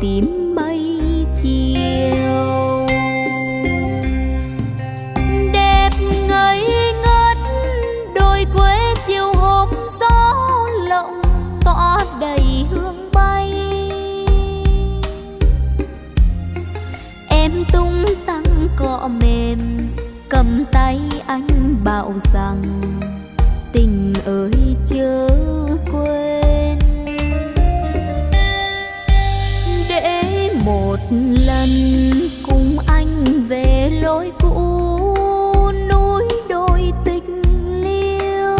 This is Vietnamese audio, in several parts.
tím mây chiều. Đẹp ngây ngất đồi quê chiều hôm gió lộng tỏa đầy hương bay. Em tung tăng cọ mềm cầm tay anh bảo rằng tình ơi chớ quên. Để một lần cùng anh về lối cũ núi đồi tình liêu.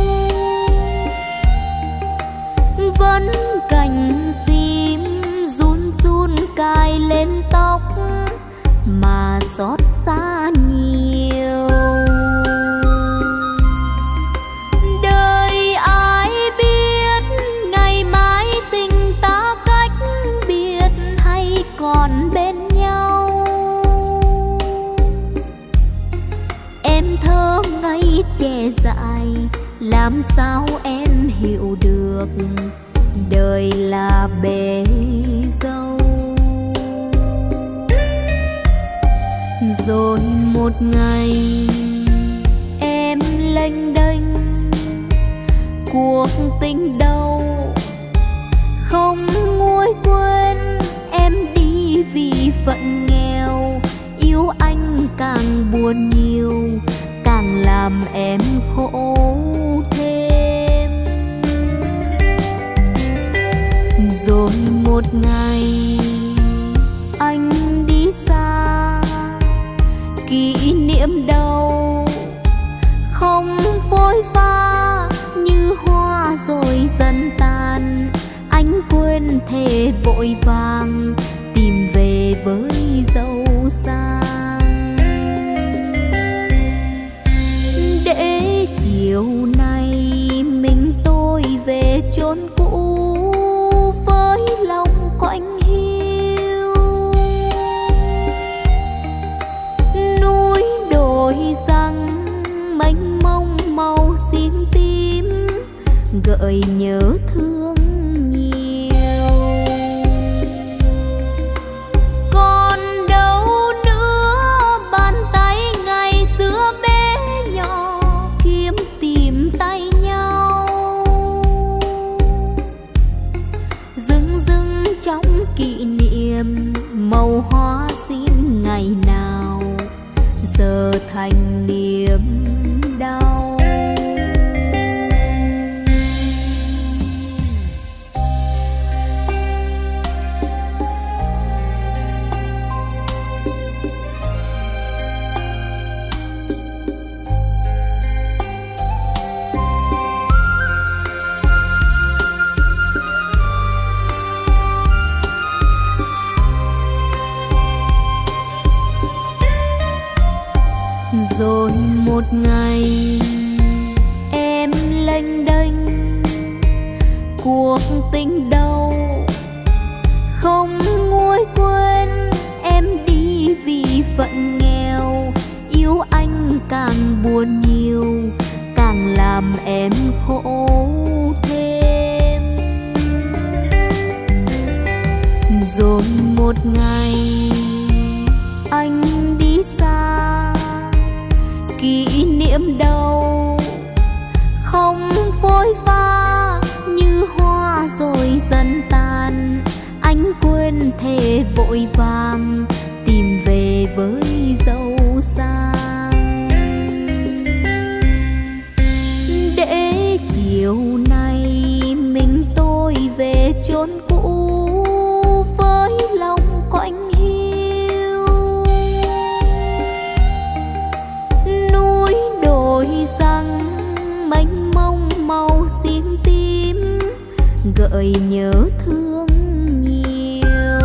Vẫn cành sim run run cài lên tóc mà xót xa nhiều. Đời ai biết ngày mai tình ta cách biệt hay còn bên nhau. Em thơ ngây trẻ dại làm sao em hiểu được đời là bể dâu. Rồi một ngày em lênh đênh cuộc tình đâu không nguôi quên. Em đi vì phận nghèo yêu anh càng buồn nhiều càng làm em khổ thêm. Rồi một ngày anh đi xa kỷ niệm đâu không phôi pha như hoa rồi dần tàn. Anh quên thề vội vàng tìm về với dâu sang. Để chiều nay mình tôi về chốn cũ với lòng quạnh hiu. Núi đồi răng mênh mông màu xím tím gợi nhớ thương nhiều. Còn đâu nữa bàn tay ngày xưa bé nhỏ kiếm tìm tay nhau. Dưng dưng trong kỷ niệm màu hoa xin ngày nào giờ thành niềm đau. Rồi một ngày em lênh đênh cuộc tình đâu không nguôi quên. Em đi vì phận nghèo yêu anh càng buồn nhiều càng làm em khổ thêm. Rồi một ngày anh đi xa kỷ niệm đâu không phôi pha như hoa rồi dần tàn. Anh quên thề vội vàng tìm về với dâu sang. Để chiều nay mình tôi về chốn cũ với lòng quạnh hiu. Núi đồi răng mênh mông màu xím tím gợi nhớ thương nhiều.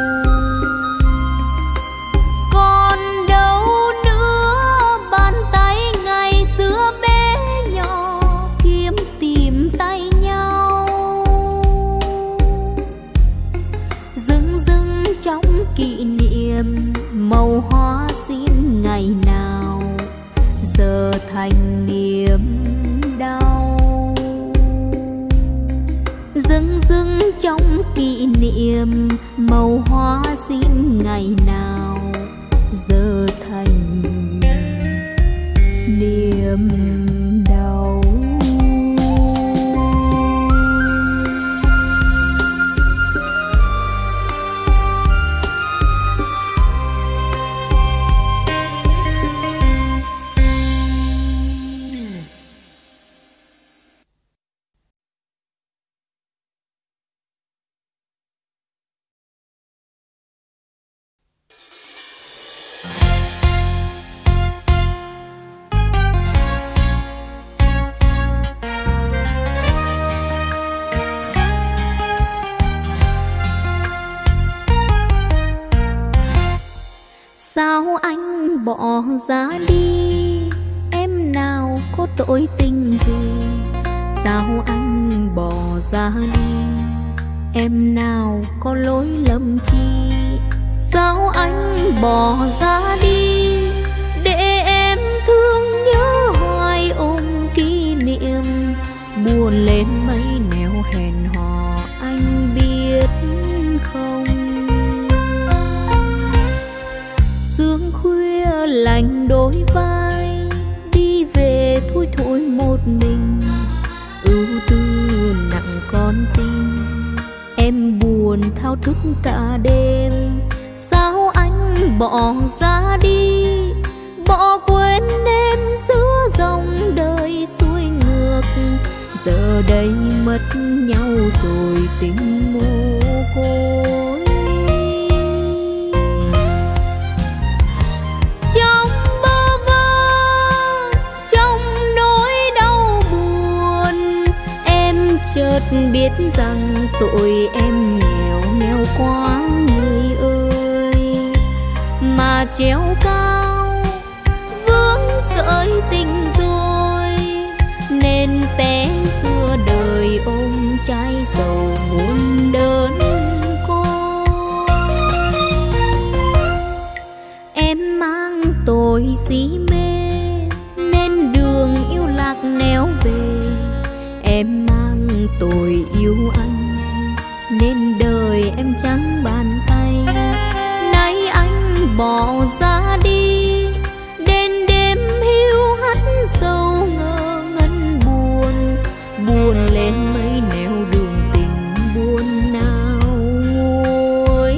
Còn đâu nữa bàn tay ngày xưa bé nhỏ kiếm tìm tay nhau. Dưng dưng trong kỷ niệm màu hoa xin ngày nào giờ thành niềm đau. Dưng dưng trong kỷ niệm màu hoa xin ngày nào giờ thành niềm đau. Sao anh bỏ ra đi, em nào có tội tình gì? Sao anh bỏ ra đi, em nào có lỗi lầm chi? Sao anh bỏ ra đi, để em thương nhớ hoài ôm kỷ niệm? Buồn lên mấy nẻo hẹn hò anh biết không? Sương khuya lạnh đôi vai, đi về thui thủi một mình. Ưu tư nặng con tim, em buồn thao thức cả đêm. Sao anh bỏ ra đi, bỏ quên em giữa dòng đời xuôi ngược? Giờ đây mất nhau rồi tình mồ côi. Trong bơ vơ, trong nỗi đau buồn, em chợt biết rằng tội em nghèo nghèo quá người ơi. Mà treo cao vướng sợi tình rồi, nên té giữa đời ôm trái sầu muôn đơn côi. Em mang tội si mê nên đường yêu lạc néo về. Em mang tội yêu anh nên đời em trắng bàn tay. Nay anh bỏ ra đi, đến đêm hiu hắt sâu ngơ ngẩn buồn. Buồn lên mấy nẻo đường tình buồn nào nguôi.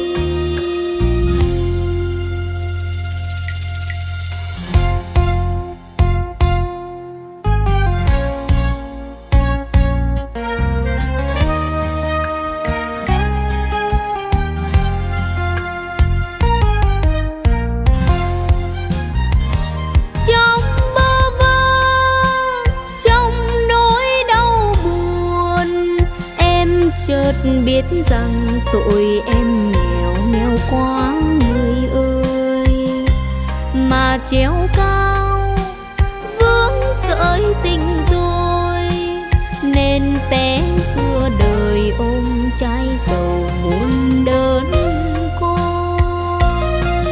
Trong bơ vơ, trong nỗi đau buồn, em chợt biết rằng tội em nghèo nghèo quá người ơi. Mà treo cao vướng sợi tình rồi, nên té giữa đời ôm trái sầu muôn đơn côi.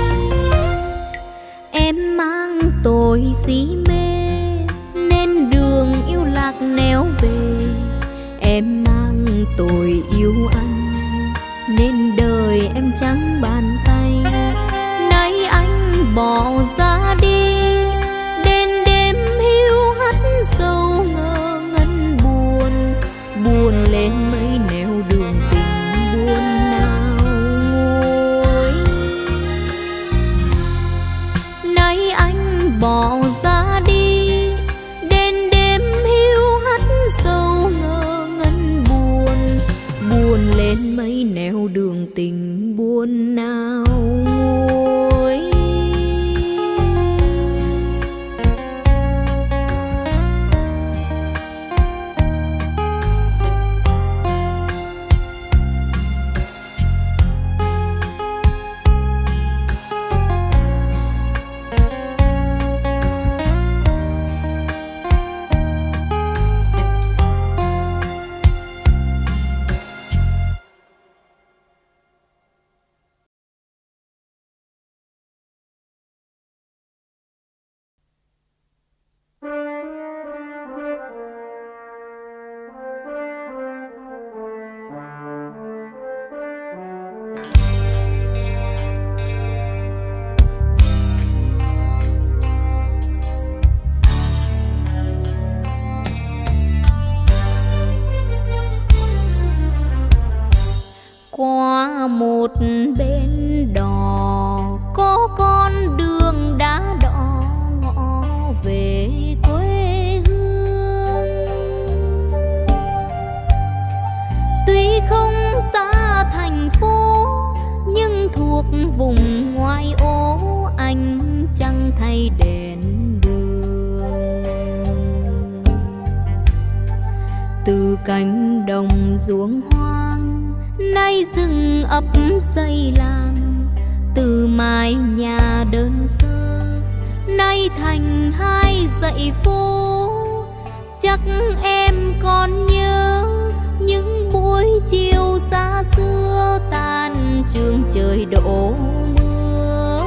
Em mang tội si mê nên đường yêu lạc néo về. Em mang tội yêu anh nên đời em trắng bàn tay. Nay anh bỏ ra đi, đến đêm hiu hắt sâu ngơ ngẩn buồn. Buồn lên mấy nẻo đường tình buồn nào nguôi. Nay anh bỏ ra đi, đến đêm hiu hắt sâu ngơ ngẩn buồn. Buồn lên mấy nẻo đường tình buồn nào nguôi. một bên đò có con đường đá đỏ ngõ về quê hương. Tuy không xa thành phố nhưng thuộc vùng ngoại ô, anh chẳng thay đèn đường. Từ cánh đồng ruộng hoang nay rừng ấp xây làng, từ mái nhà đơn sơ nay thành hai dãy phố. Chắc em còn nhớ những buổi chiều xa xưa tan trường trời đổ mưa.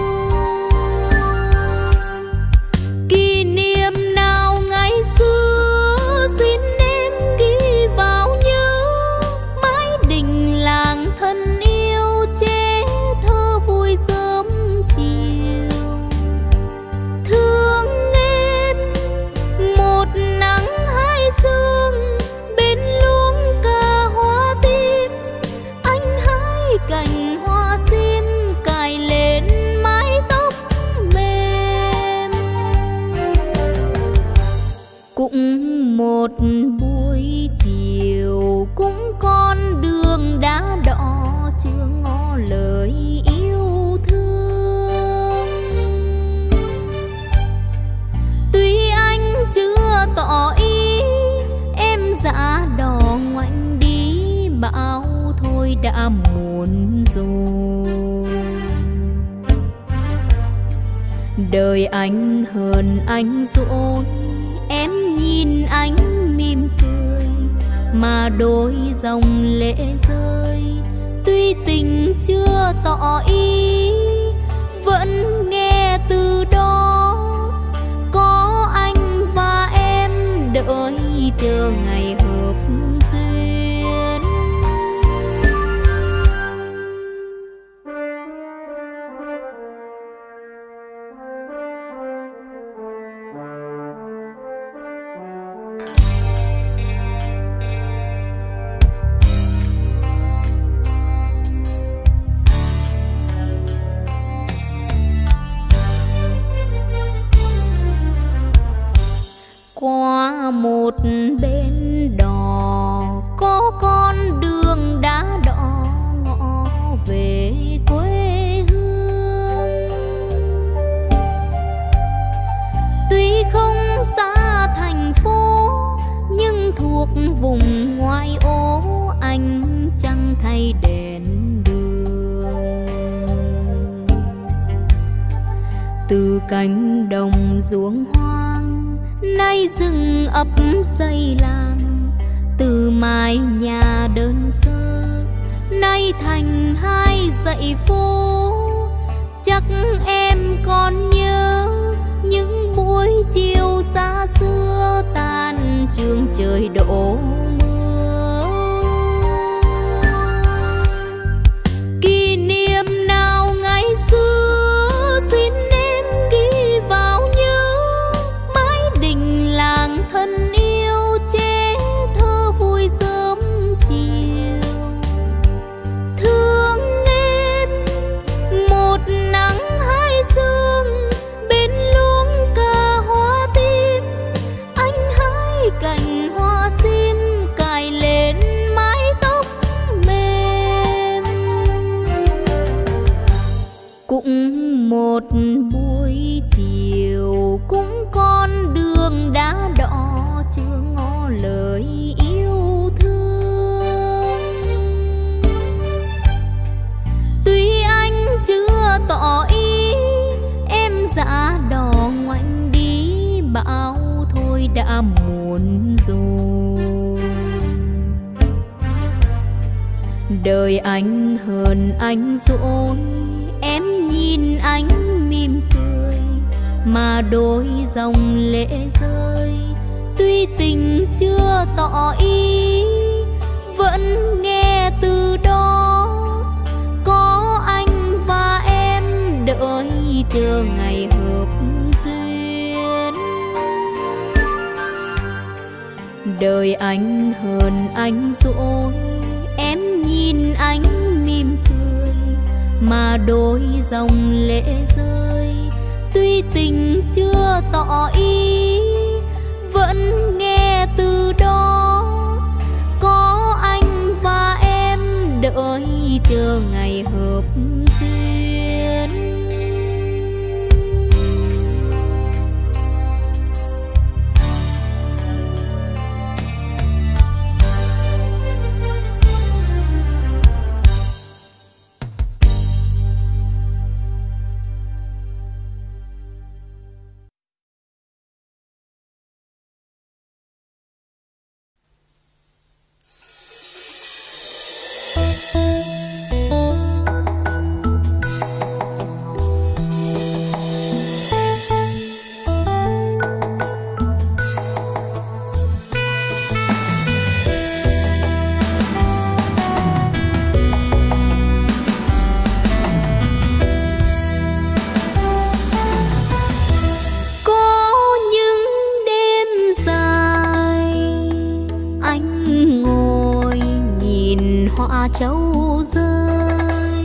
Kỷ niệm nào ngày xưa xin em ghi vào nhớ, mái đình làng thân yêu chế thơ vui sớm chiều. Thương em một nắng hai sương bên luống ca hoa tím, anh hái cành hoa sim cài lên mái tóc mềm. Cũng một buổi chiều cũng con đường đá đỏ chưa ngỏ lời yêu thương. Tuy anh chưa tỏ ý em dã đò ngoảnh đi, bảo thôi đã muộn rồi. Đời anh hơn anh dỗi, em nhìn anh mỉm cười mà đôi dòng lệ rơi. Tuy tình chưa tỏ ý vẫn nghe từ đó, có anh và em đợi chờ ngày hợp duyên. Qua một bên đò có con đường đá đỏ ngõ về quê hương. Tuy không xa thành phố nhưng thuộc vùng ngoại ô, anh chẳng thay đèn đường. Từ cánh đồng ruộng hoang nay rừng ấp xây làng, từ mái nhà đơn sơ nay thành hai dãy phố. Chắc em còn nhớ những buổi chiều xa xưa tan trường trời đổ mưa. Kỷ niệm nào ngày xưa xin em ghi vào nhớ, mái đình làng thân yêu chế thơ vui sớm chiều. Thương em một nắng hai sương bên luống ca hoa tím, anh hái cành hoa sim cài lên mái tóc mềm. Cũng một buổi chiều cũng con đường đá đỏ chưa ngỏ lời yêu thương. Tuy anh chưa tỏ ý em dã đò ngoảnh đi, bảo thôi đã muộn rồi. Đời anh hơn anh dỗi, em nhìn anh mỉm cười mà đôi dòng lệ rơi. Tuy tình chưa tỏ ý vẫn nghe từ đó, có anh và em đợi chờ ngày hợp duyên. Đời anh hơn anh dỗi, em nhìn anh mỉm cười mà đôi dòng lệ rơi. Tuy tình chưa tỏ ý, vẫn nghe từ đó có anh và em đợi chờ ngày hợp duyên. Châu rơi,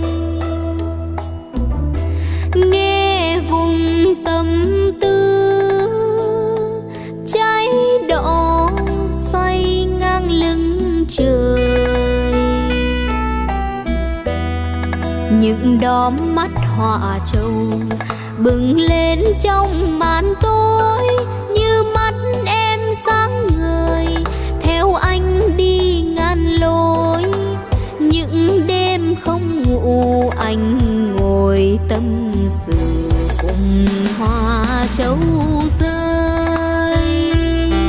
nghe vùng tâm tư cháy đỏ xoay ngang lưng trời. Những đóm mắt họa châu bừng lên trong màn tối, như mắt em sáng ngời theo anh đi ngàn lối. Những đêm không ngủ anh ngồi tâm sự cùng hoa châu rơi.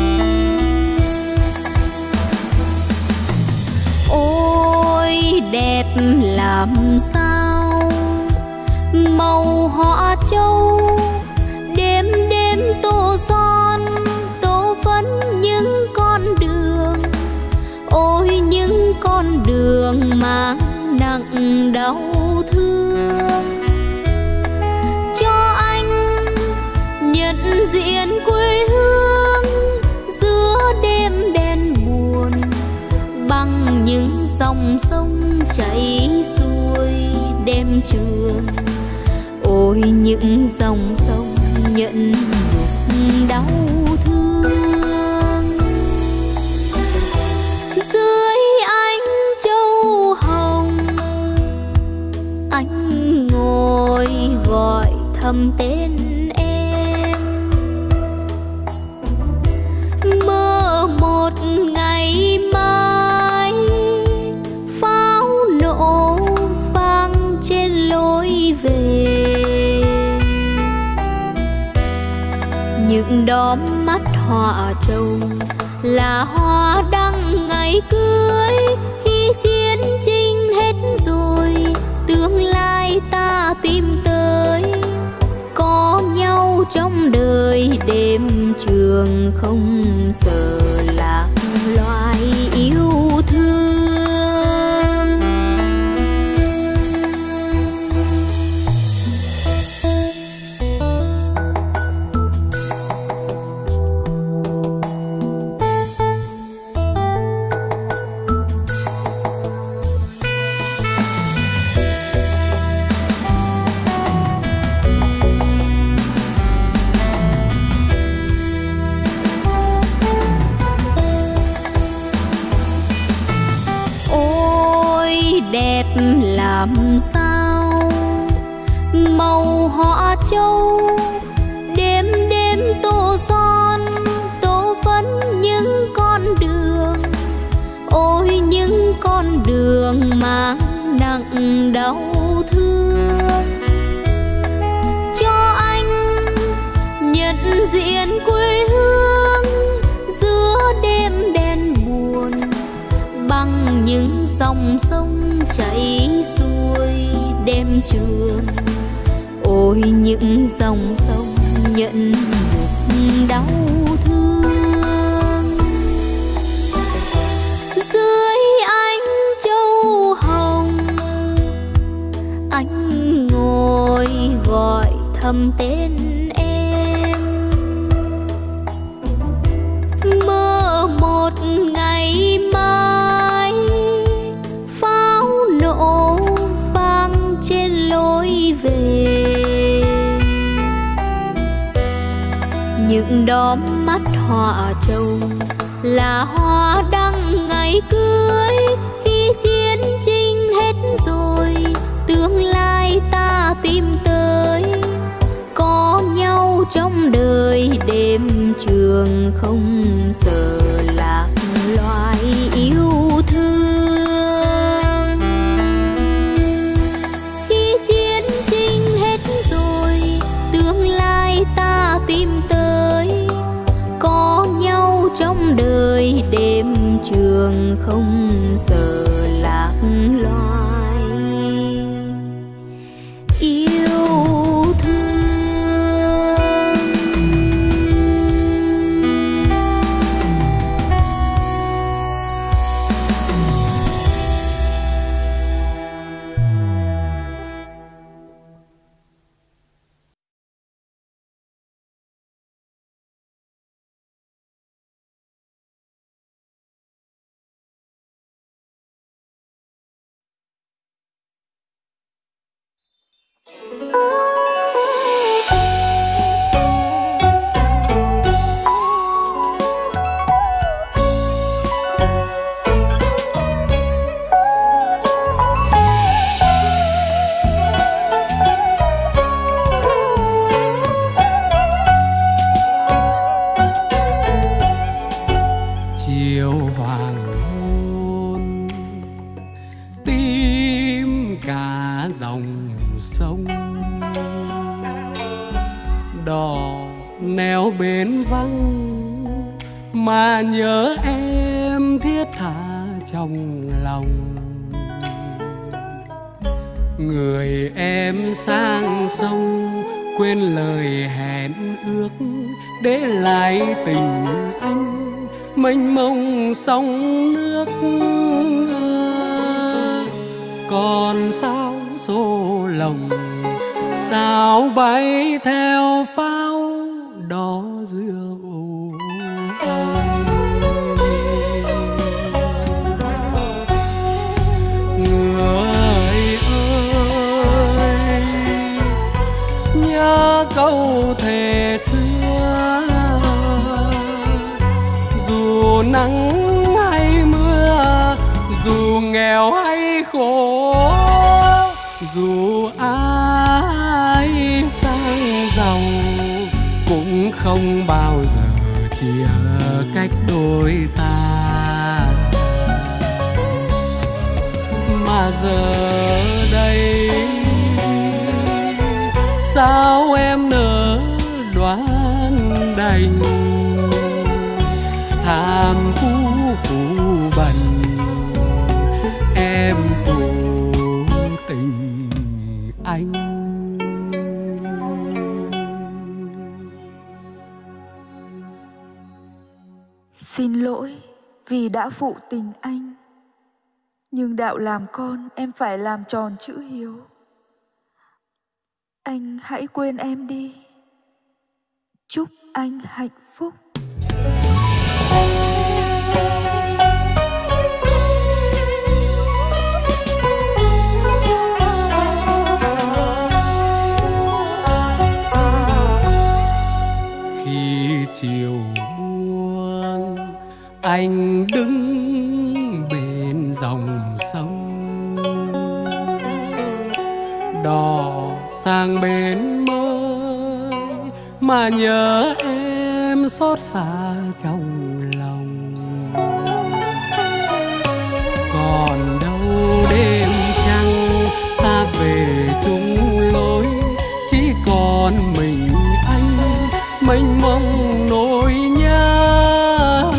Ôi đẹp làm sao màu hoa châu, đêm đêm tô son tô phấn những con đường. Ôi những con đường mang nặng đau thương, cho anh nhận diện quê hương giữa đêm đen buồn, bằng những dòng sông chảy xuôi đêm trường. Ôi những dòng sông nhận nhục đau thương. Dưới ánh châu hồng anh ngồi gọi thầm tên em, mơ một ngày mai pháo nổ vang trên lối về. Những đóm mắt họa châu là hoa đăng ngày cưới, khi chiến tranh hết rồi tương lai ta tìm tới. Có nhau trong đời đêm trường không giờ lạc loài yêu thương. Đẹp làm sao màu hoa châu, đêm đêm tô son tô phấn những con đường. Ôi những con đường mang nặng đau thương, cho anh nhận diện quê hương giữa đêm đen buồn, bằng những dòng sông chảy xuôi đêm trường. Ôi những dòng sông nhận nhục đau thương. Dưới ánh châu hồng anh ngồi gọi thầm tên em, mơ một ngày mai pháo nổ vang trên lối những đóm mắt họa trầu là hoa đăng ngày cưới. Khi chiến tranh hết rồi tương lai ta tìm tới, có nhau trong đời đêm trường không sợ lạc loài yêu thương. Khi chiến tranh hết rồi tương lai ta tìm tới, có nhau trong đời đêm trường không sợ lạc loài yêu thương. Chiều hoàng hôn tím cả dòng sông, đò neo bến vắng mà nhớ em thiết tha trong lòng. Người em sang sông quên lời hẹn ước, để lại tình anh mênh mông sông nước. Còn sao xô lồng sao bay theo pháo đỏ rượu ông. Người ơi nhớ câu thề xưa, dù nắng hay mưa, dù nghèo hay khổ, dù ai sang giàu, cũng không bao giờ chia cách đôi ta. Mà giờ đây sao em nỡ đoán đành, tham phú phụ bần em phụ tình anh. Xin lỗi vì đã phụ tình anh, nhưng đạo làm con em phải làm tròn chữ hiếu. Anh hãy quên em đi. Chúc anh hạnh phúc. Khi chiều buông anh đứng bên dòng sông, đò sang bên mới mà nhớ em xót xa trong lòng. Còn đâu đêm trăng ta về chung lối, chỉ còn mình anh mênh mông nỗi nhớ.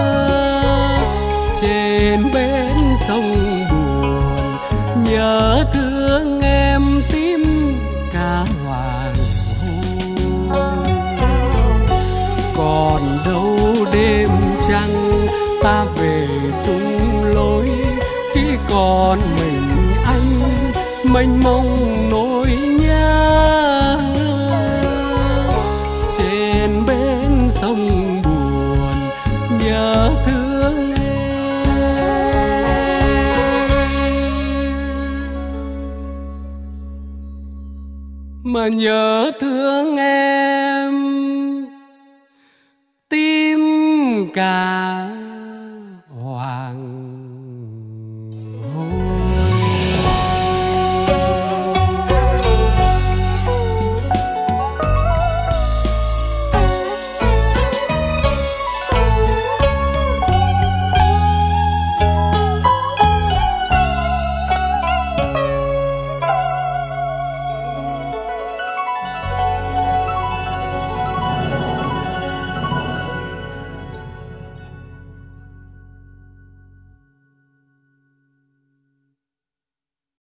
Trên bến sông buồn nhớ thương em tím cả hoàng hôn. Còn đâu đêm trăng ta về chung lối, chỉ còn mình anh mênh mông nỗi nhớ. Trên bến sông buồn nhớ thương em. Mà nhớ thương em.